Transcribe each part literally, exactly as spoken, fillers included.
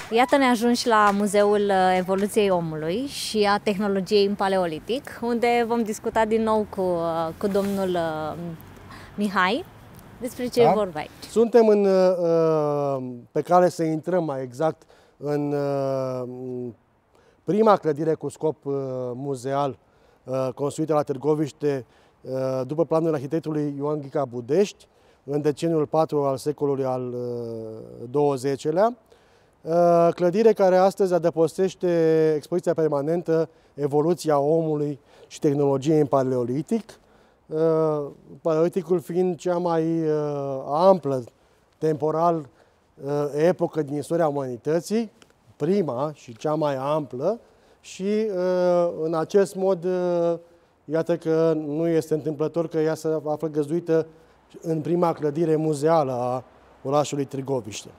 Iată, ne ajungi la Muzeul Evoluției Omului și a Tehnologiei în Paleolitic, unde vom discuta din nou cu, cu domnul Mihai despre ce da? e vorba aici. Suntem în, pe care să intrăm mai exact în prima clădire cu scop muzeal construită la Târgoviște după planul arhitectului Ioan Ghica Budești în deceniul patru al secolului al douăzecilea. Clădire care astăzi adăpostește expoziția permanentă Evoluția omului și tehnologiei în Paleolitic. Paleoliticul fiind cea mai amplă, temporal, epocă din istoria umanității, prima și cea mai amplă, și în acest mod, iată că nu este întâmplător că ea se află găzduită în prima clădire muzeală a orașului Târgoviște.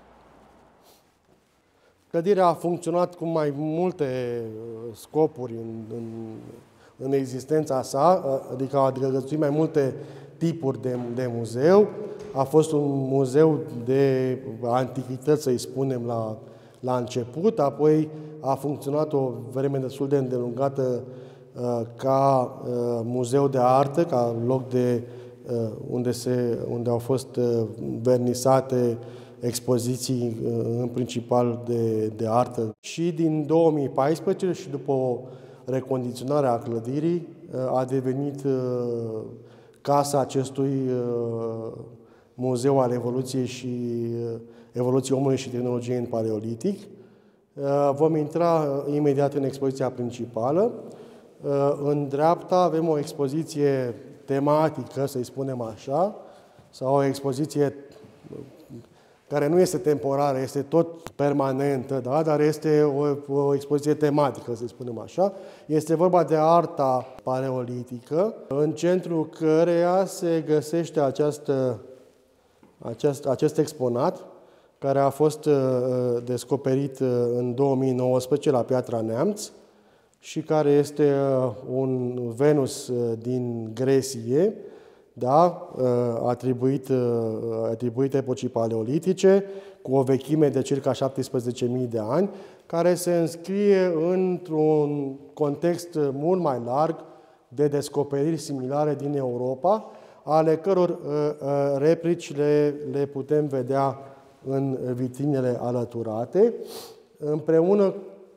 Clădirea a funcționat cu mai multe scopuri în, în, în existența sa, adică a găzduit mai multe tipuri de, de muzeu. A fost un muzeu de antichități, să-i spunem, la, la început, apoi a funcționat o vreme destul de îndelungată ca muzeu de artă, ca loc de, unde, se, unde au fost vernisate expoziții în principal de, de artă. Și din două mii paisprezece și după o recondiționare a clădirii a devenit casa acestui muzeu al evoluției și evoluției omului și tehnologiei în Paleolitic. Vom intra imediat în expoziția principală. În dreapta avem o expoziție tematică, să-i spunem așa, sau o expoziție care nu este temporară, este tot permanentă, da? Dar este o, o expoziție tematică, să spunem așa. Este vorba de arta paleolitică, în centrul căreia se găsește această, acest, acest exponat, care a fost uh, descoperit uh, în două mii nouăsprezece la Piatra Neamț și care este uh, un Venus uh, din Gresie, da, atribuit, atribuit epocii paleolitice, cu o vechime de circa șaptesprezece mii de ani, care se înscrie într-un context mult mai larg de descoperiri similare din Europa, ale căror replici le, le putem vedea în vitrinele alăturate, împreună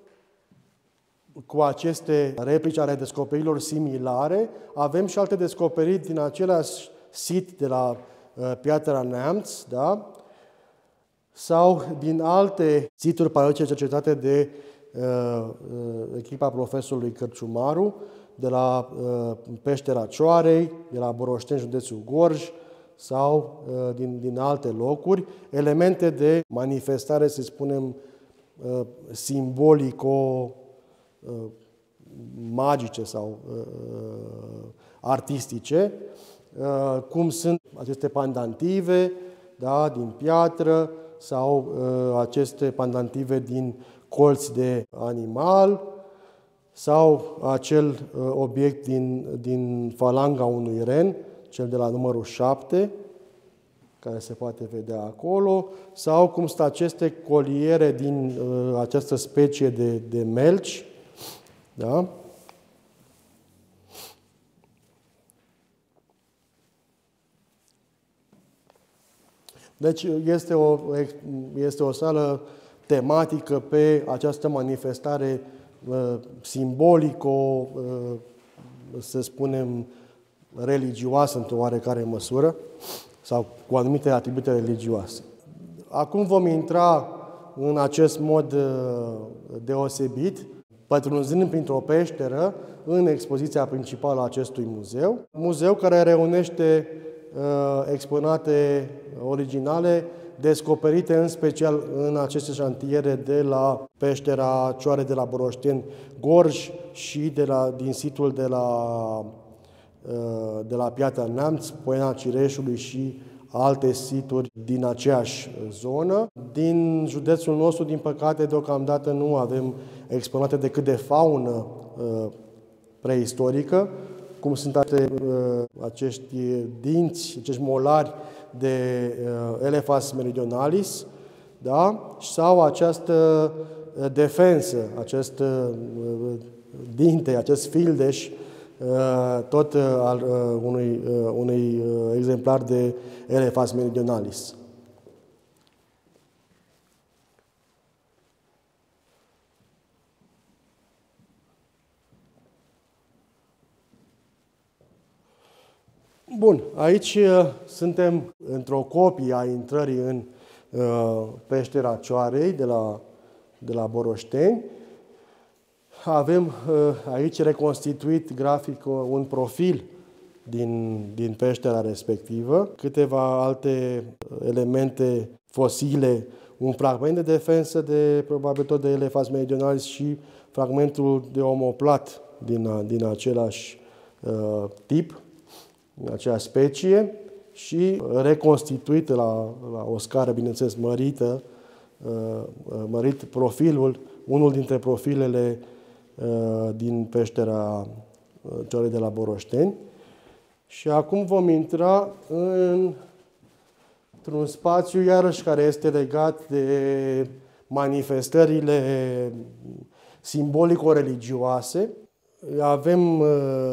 cu aceste replici ale descoperirilor similare, avem și alte descoperiri din același sit de la uh, Piatra Neamț, da? Sau din alte situri paleolitice cercetate de uh, echipa profesorului Cărciumaru, de la uh, Peștera Cioarei, de la Boroșteni, județul Gorj, sau uh, din, din alte locuri, elemente de manifestare, să spunem, uh, simbolico magice sau uh, artistice, uh, cum sunt aceste pandantive, da, din piatră, sau uh, aceste pandantive din colți de animal, sau acel uh, obiect din, din falanga unui ren, cel de la numărul șapte, care se poate vedea acolo, sau cum sunt aceste coliere din uh, această specie de, de melci, da? Deci este o, este o sală tematică pe această manifestare uh, simbolico, uh, să spunem, religioasă într-o oarecare măsură, sau cu anumite atribute religioase. Acum vom intra în acest mod uh, deosebit, pătrunzând printr-o peșteră în expoziția principală a acestui muzeu. Muzeu care reunește uh, exponate originale descoperite în special în aceste șantiere de la Peștera Cioare de la Boroșteni, Gorj și de la, din situl de la, uh, de la Piatra Neamț, Poiana Cireșului și alte situri din aceeași zonă. Din județul nostru, din păcate, deocamdată nu avem exponate decât de faună uh, preistorică, cum sunt alte, uh, acești dinți, acești molari de uh, Elephas meridionalis, da? Sau această defensă, acest dinte, acest fildeș, tot al unui, unui exemplar de Elephas meridionalis. Bun, aici suntem într-o copie a intrării în uh, peștera Cioarei de la, de la Boroșteni. Avem uh, aici reconstituit grafic un profil din, din peștera respectivă, câteva alte elemente fosile, un fragment de defensă de, probabil tot de Elephas meridionalis și fragmentul de omoplat din, din același uh, tip, aceeași specie, și reconstituit la, la o scară, bineînțeles, mărită, mărit profilul, unul dintre profilele din peștera Cioarei de la Boroșteni. Și acum vom intra în, într-un spațiu, iarăși, care este legat de manifestările simbolico-religioase. Avem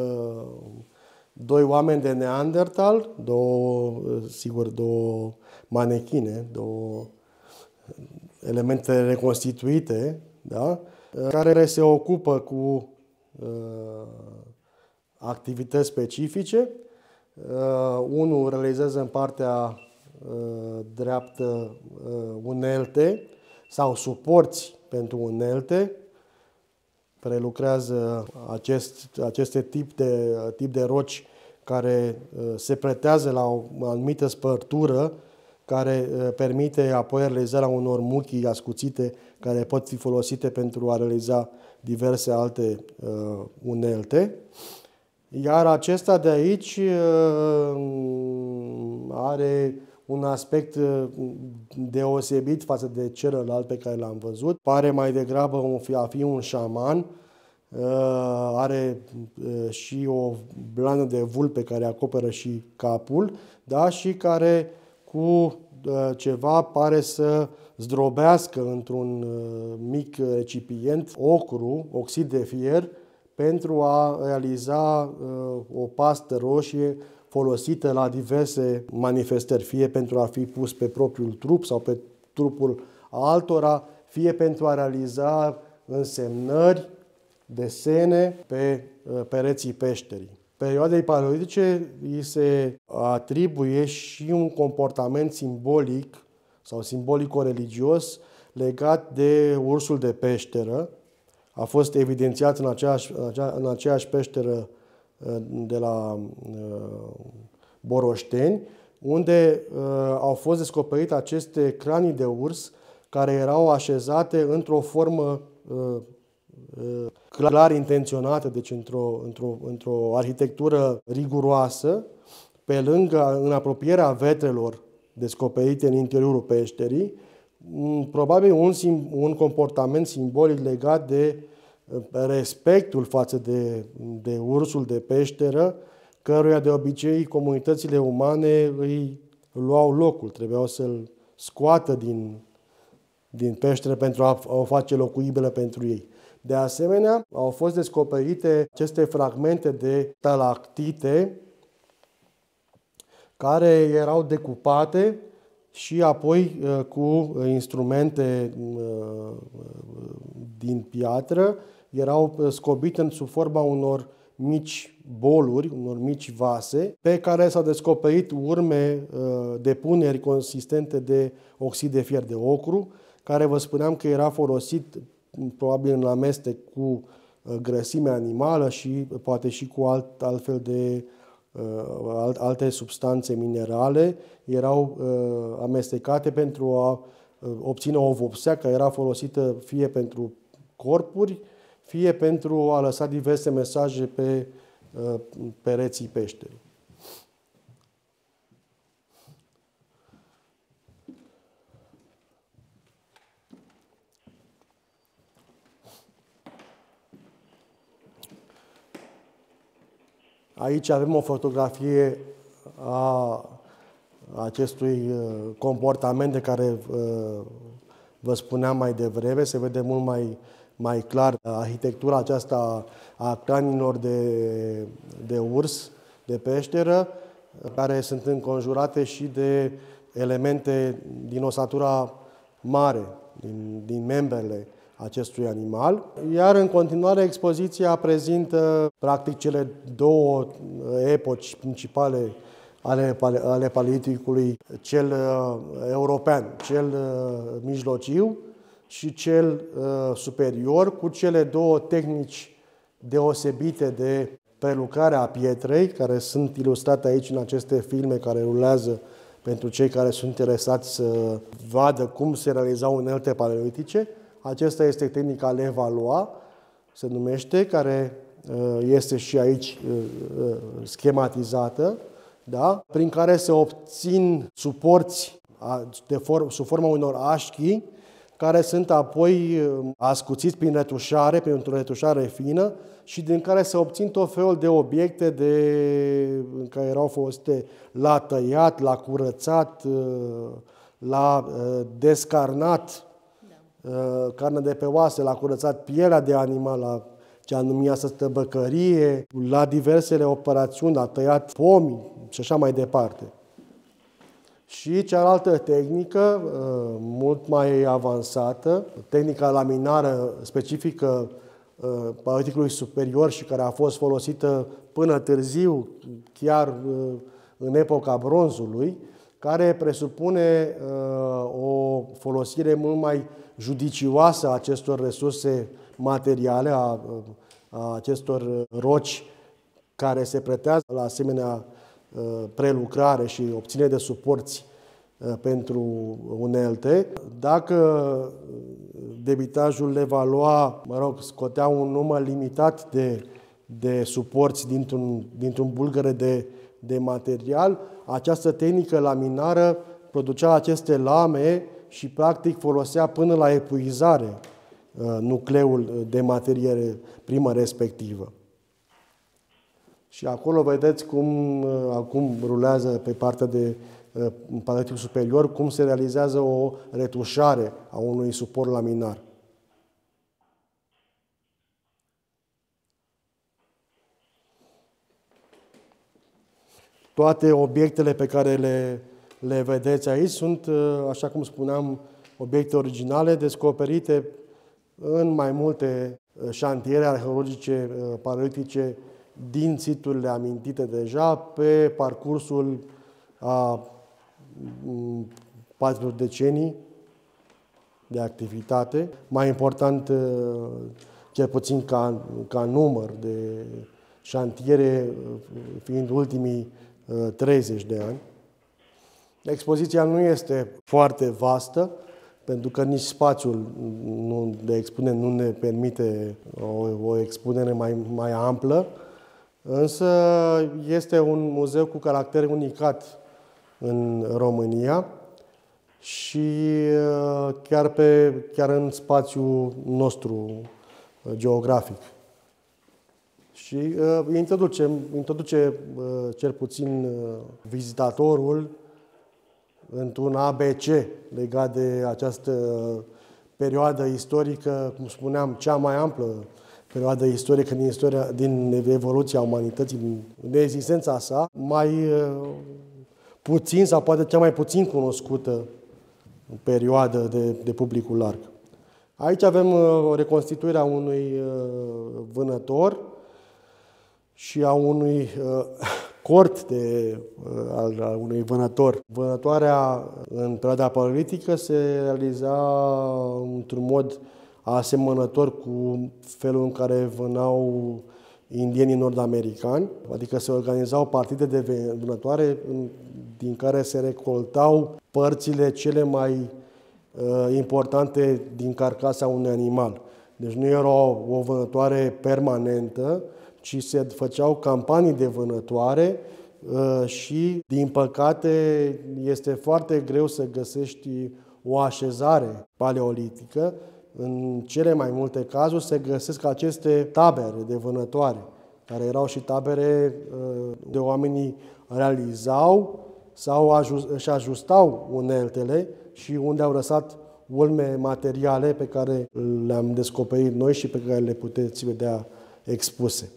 doi oameni de Neandertal, două, sigur, două manechine, două elemente reconstituite, da? Care se ocupă cu uh, activități specifice. Uh, unul realizează în partea uh, dreaptă uh, unelte sau suporți pentru unelte, prelucrează acest, aceste tip de, tip de roci care uh, se pretează la o anumită spărtură, care uh, permite apoi realizarea unor muchii ascuțite care pot fi folosite pentru a realiza diverse alte uh, unelte. Iar acesta de aici uh, are un aspect deosebit față de celălalt pe care l-am văzut. Pare mai degrabă a fi un șaman. Are și o blană de vulpe care acoperă și capul, da? Și care cu ceva pare să zdrobească într-un mic recipient ocru, oxid de fier, pentru a realiza o pastă roșie folosită la diverse manifestări, fie pentru a fi pus pe propriul trup sau pe trupul altora, fie pentru a realiza însemnări, desene pe pereții peșterii. Perioadei paleolitice îi se atribuie și un comportament simbolic sau simbolico-religios legat de ursul de peșteră. A fost evidențiat în aceeași, în aceeași peșteră de la Boroșteni, unde au fost descoperite aceste cranii de urs care erau așezate într-o formă clar intenționată, deci într-o, într-o, într-o arhitectură riguroasă, pe lângă, în apropierea vetrelor descoperite în interiorul peșterii, probabil un, un comportament simbolic legat de respectul față de, de ursul de peșteră, căruia de obicei comunitățile umane îi luau locul, trebuiau să-l scoată din, din peșteră pentru a o face locuibilă pentru ei. De asemenea, au fost descoperite aceste fragmente de stalactite care erau decupate și apoi cu instrumente din piatră erau scobite sub forma unor mici boluri, unor mici vase, pe care s-au descoperit urme de puneri consistente de oxid de fier de ocru, care vă spuneam că era folosit probabil în amestec cu grăsime animală și poate și cu alt, altfel de uh, alte substanțe minerale. Erau uh, amestecate pentru a uh, obține o vopsea care era folosită fie pentru corpuri, fie pentru a lăsa diverse mesaje pe uh, pereții peșterii. Aici avem o fotografie a acestui comportament de care vă spuneam mai devreme, se vede mult mai, mai clar arhitectura aceasta a cranilor de, de urs, de peșteră, care sunt înconjurate și de elemente din osatura mare, din, din membrele acestui animal. Iar în continuare expoziția prezintă practic cele două epoci principale ale, ale paleoliticului, cel uh, european, cel uh, mijlociu și cel uh, superior, cu cele două tehnici deosebite de prelucrare a pietrei, care sunt ilustrate aici în aceste filme care rulează pentru cei care sunt interesați să vadă cum se realizau unelte paleolitice. Acesta este tehnica Levallois, se numește, care este și aici schematizată, da? Prin care se obțin suporți de form, sub forma unor așchi, care sunt apoi ascuțiți prin retușare, prin o retușare fină, și din care se obțin tot felul de obiecte de, care erau folosite la tăiat, la curățat, la descarnat, da. Carne de pe oase, la curățat pielea de animal, la ce numia să stăbăcărie, la diversele operațiuni, la tăiat pomi și așa mai departe. Și cealaltă tehnică, mult mai avansată, tehnica laminară specifică paleoliticului superior și care a fost folosită până târziu, chiar în epoca bronzului, care presupune o folosire mult mai judicioasă a acestor resurse materiale, a, a acestor roci care se pretează la asemenea prelucrare și obținere de suporți pentru unelte. Dacă debitajul Levallois, mă rog, scotea un număr limitat de, de suporți dintr-un, dintr-un bulgăre de, de material, această tehnică laminară producea aceste lame și practic folosea până la epuizare nucleul de materie primă respectivă. Și acolo vedeți cum acum rulează pe partea de paleolitic superior, cum se realizează o retușare a unui suport laminar. Toate obiectele pe care le, le vedeți aici sunt, așa cum spuneam, obiecte originale descoperite în mai multe șantiere arheologice paleolitice din siturile amintite deja pe parcursul a patru decenii de activitate. Mai important, cel puțin ca, ca număr de șantiere, fiind ultimii treizeci de ani. Expoziția nu este foarte vastă, pentru că nici spațiul de expunere nu ne permite o, o expunere mai, mai amplă, însă este un muzeu cu caracter unicat în România și chiar, pe, chiar în spațiul nostru geografic. Și uh, introduce, introduce uh, cel puțin uh, vizitatorul într-un A B C legat de această perioadă istorică, cum spuneam, cea mai amplă perioadă istorică din, istoria, din evoluția umanității, din, de existența sa, mai uh, puțin sau poate cea mai puțin cunoscută perioadă de, de publicul larg. Aici avem uh, reconstituirea unui uh, vânător și a unui uh, cort de, uh, al, al unui vânător. Vânătoarea în perioada paleolitică se realiza într-un mod asemănător cu felul în care vânau indienii nord-americani, adică se organizau partide de vânătoare din care se recoltau părțile cele mai uh, importante din carcasa unui animal. Deci nu era o, o vânătoare permanentă, ci se făceau campanii de vânătoare uh, și, din păcate, este foarte greu să găsești o așezare paleolitică. În cele mai multe cazuri se găsesc aceste tabere de vânătoare, care erau și tabere de oamenii realizau sau își ajustau uneltele și unde au lăsat ulme materiale pe care le-am descoperit noi și pe care le puteți vedea expuse.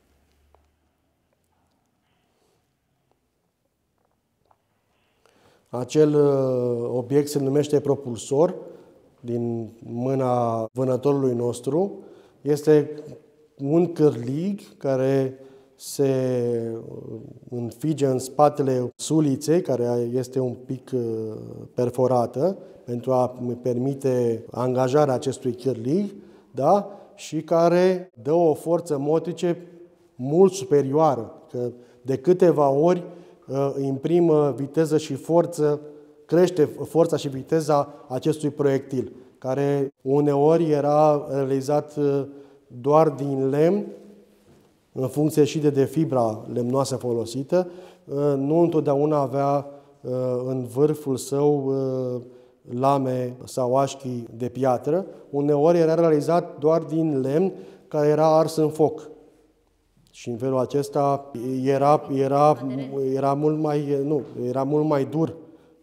Acel obiect se numește propulsor, din mâna vânătorului nostru. Este un cârlig care se înfige în spatele suliței, care este un pic perforată, pentru a permite angajarea acestui cârlig, da? Și care dă o forță motrice mult superioară, că de câteva ori imprimă viteză și forță, crește forța și viteza acestui proiectil, care uneori era realizat doar din lemn, în funcție și de, de fibra lemnoasă folosită. Nu întotdeauna avea în vârful său lame sau așchi de piatră. Uneori era realizat doar din lemn care era ars în foc. Și în felul acesta era, era, era, mult, mai, nu, era mult mai dur.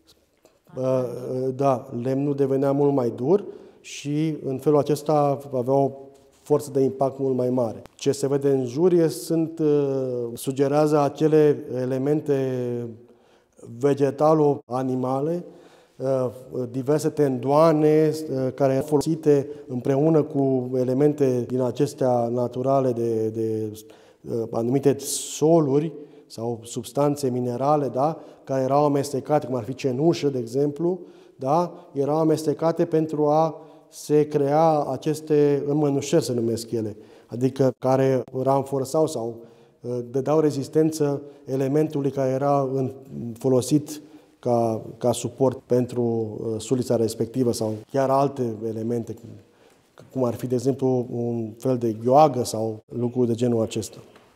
Da, lemnul devenea mult mai dur și în felul acesta avea o forță de impact mult mai mare. Ce se vede în jur sunt, sugerează acele elemente vegetalo-animale, diverse tendoane care sunt folosite împreună cu elemente din acestea naturale de, de anumite soluri sau substanțe minerale, da, care erau amestecate, cum ar fi cenușă, de exemplu, da, erau amestecate pentru a se crea aceste înmănușări, se numesc ele, adică care ranforsau sau dădeau rezistență elementului care era folosit ca, ca suport pentru sulița respectivă sau chiar alte elemente, cum ar fi, de exemplu, un fel de gheoagă sau lucruri de genul acesta.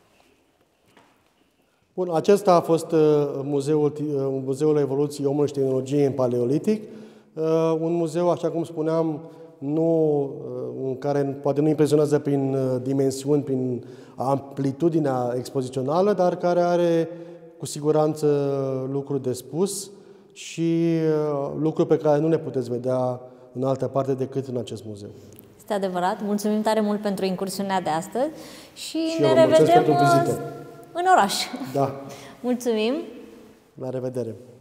Bun, acesta a fost muzeul, muzeul Evoluției Omului și Tehnologiei în Paleolitic. Un muzeu, așa cum spuneam, nu, în care poate nu impresionează prin dimensiuni, prin amplitudinea expozițională, dar care are cu siguranță lucruri de spus și lucruri pe care nu le puteți vedea în altă parte decât în acest muzeu. Este adevărat. Mulțumim tare mult pentru incursiunea de astăzi și, și ne revedem în în oraș. Da. Mulțumim! La revedere!